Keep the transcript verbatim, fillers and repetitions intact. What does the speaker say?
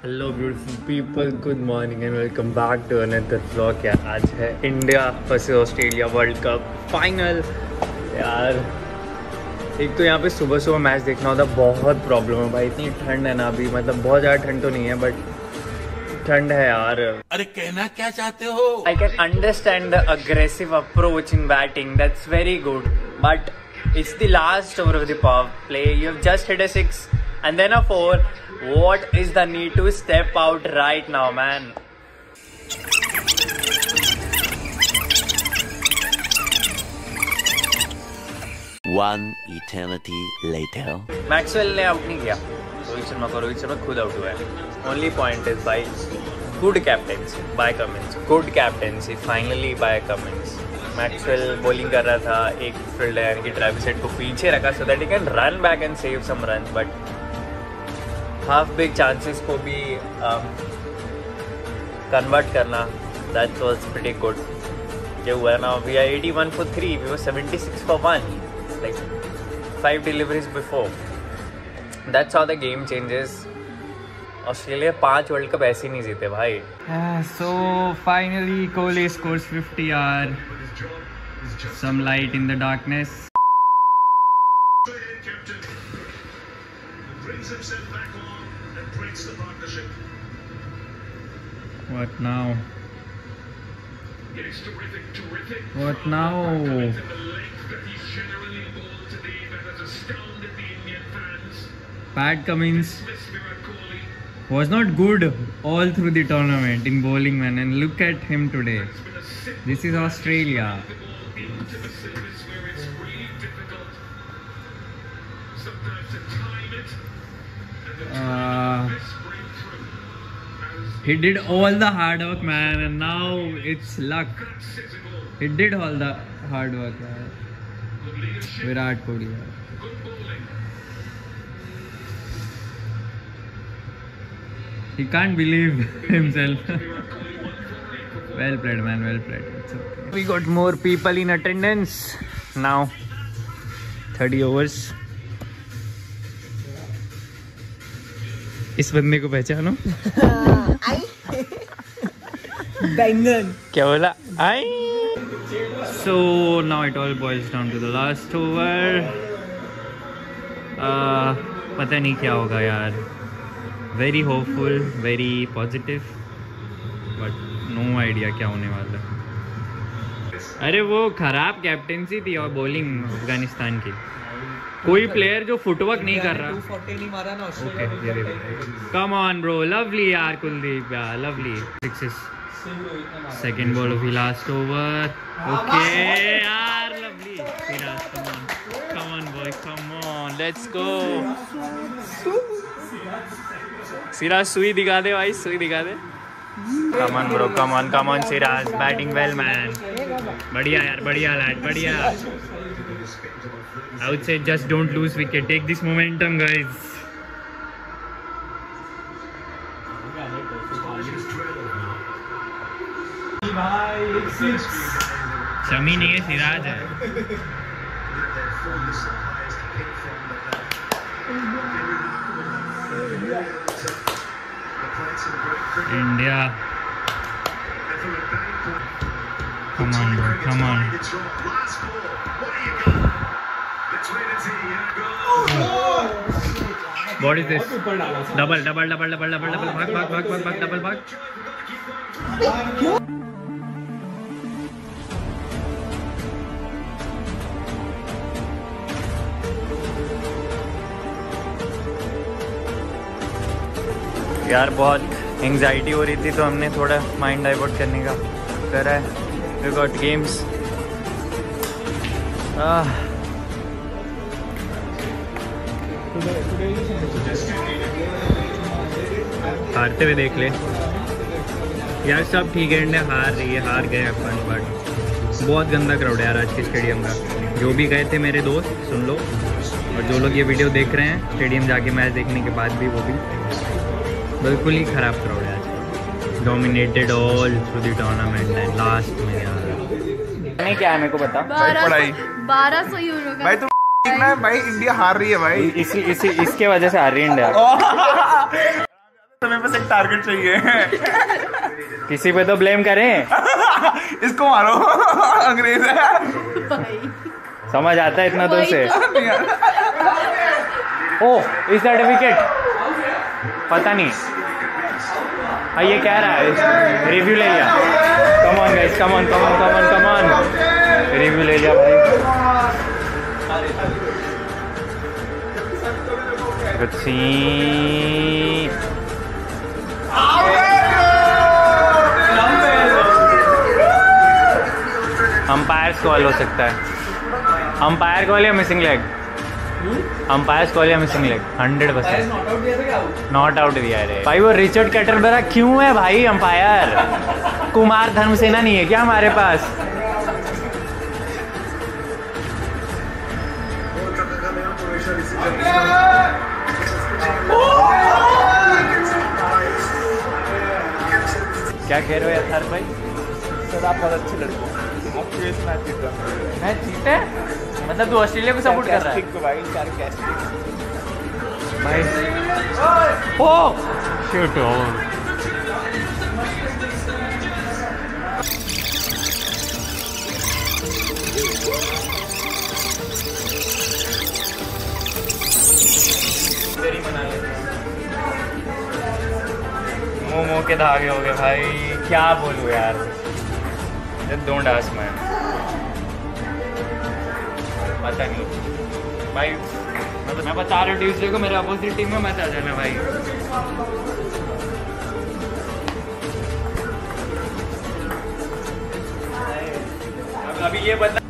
Hello beautiful people, good morning and welcome back to another vlog. यार आज है India versus Australia world cup final. यार एक तो यहाँ पे सुबह सुबह मैच देखना होता, बहुत प्रॉब्लम है भाई। इतनी ठंड है ना अभी, मतलब बहुत ज़्यादा ठंड तो नहीं है बट ठंड है यार। अरे कहना क्या चाहते हो? I can understand the aggressive approach in batting, that's very good, but it's the last over of the power play. You have just hit a six and then a four. What is the need to step out right now, man? One eternity later. Maxwell ने out नहीं किया रोहित शर्मा को, रोहित शर्मा खुद out हुआ है। Only point is by good captaincy by Cummins. Good captaincy finally by Cummins. Maxwell bowling कर रहा था, एक फील्डर यानी कि ट्रेविस हेड को पीछे रखा so that he can run back and save some run, but half big chances को भी कन्वर्ट um, करना, दैट वाज प्रीटी गुड। ये हुआ है ना, we are eighty one for three, we were seventy six for one, like five deliveries before. That's how the game changes. Australia पांच world cup ऐसे ही नहीं जीते भाई। So finally Kohli scores fifty यार, some light in the darkness. What now? What now? Pat Cummins was not good all through the tournament in bowling, man, and look at him today. This is Australia. Uh, he did all the hard work, man, and now it's luck. He did all the hard work, man. Virat Kohli. He can't believe himself. Well played, man. Well played. It's okay. We got more people in attendance now. thirty overs. इस बंदे को पहचानो? बैंगन। क्या बोला? आई। So now it all boils down to the last over. uh, पता नहीं क्या होगा यार। Very hopeful, very positive, but no idea क्या होने वाला है। अरे वो खराब कैप्टेंसी थी और बॉलिंग अफगानिस्तान की। कोई प्लेयर जो फुटवर्क नहीं कर रहा। टू फोर्टी नहीं मारा ना Australia. Come on bro, lovely यार कुलदीप यार, lovely sixes. Second ball of the last over. Okay यार, lovely Siraj, come on come on boy, come on, let's go Siraj. सुई दिखा दे भाई, सुई दिखा दे। Come on bro, come on come on Siraj, batting well man. बढ़िया यार, बढ़िया लैड, बढ़िया। I would say just don't lose wicket. Take this momentum, guys. Shami नहीं है, सिराज है। India, come on bro, come on. What is this? Double, double, double, double, double, double, भाग, भाग, भाग, भाग, भाग, double, भाग। यार बहुत एंग्जाइटी हो रही थी तो हमने थोड़ा माइंड डाइवर्ट करने का करा है। We got games. Ah. हारते हुए देख ले यार, सब ठीक है। इंडिया हार रही है, हार गए अपन, बट बहुत गंदा क्राउड है यार आज के स्टेडियम का। जो भी गए थे मेरे दोस्त, सुन लो, और जो लोग ये वीडियो देख रहे हैं स्टेडियम जाके मैच देखने के बाद भी, वो भी बिल्कुल ही ख़राब क्राउड है आज। Dominated all through the tournament and last में यार नहीं क्या है मेरे को बता। बारह सौ यूरो का भाई, तुम भाई इंडिया हार रही है भाई, इसी इसी इसके वजह से हार रही है इंडिया। मेरे पास एक टारगेट चाहिए। किसी पे तो ब्लेम करें। इसको मारो, अंग्रेज है। समझ आता है इतना तो उसे। ओह इस सर्टिफिकेट पता नहीं। हाँ ये कह रहा है रिव्यू ले लिया। Come on guys, come on come on come on come on, review ले लिया भाई। Good scene. अंपायर कॉल हो सकता है। अंपायर कॉल या मिसिंग लेग। अंपायर कॉल या missing leg hundred percent not out दिया है भाई। वो रिचर्ड कैटरबरा क्यों है भाई अंपायर? कुमार धर्मसेना नहीं है क्या हमारे पास? क्या कह रहे हो यार भाई? सर आप बहुत अच्छे लड़के हो। आप यूएस मैच जीता। मैच जीते? मतलब तू ऑस्ट्रेलिया को सपोर्ट कर रहा है भाई? सार्कास्टिक भाई। ओ शूट हो। मुंह मुंह के धागे हो गए भाई। क्या बोलूं यार, डोंट आस्क मैन। पता नहीं भाई, मैं बता रहा हूँ ट्यूसडे को मेरे अपोजिट टीम में मत आ जाना भाई। अब अभी ये बता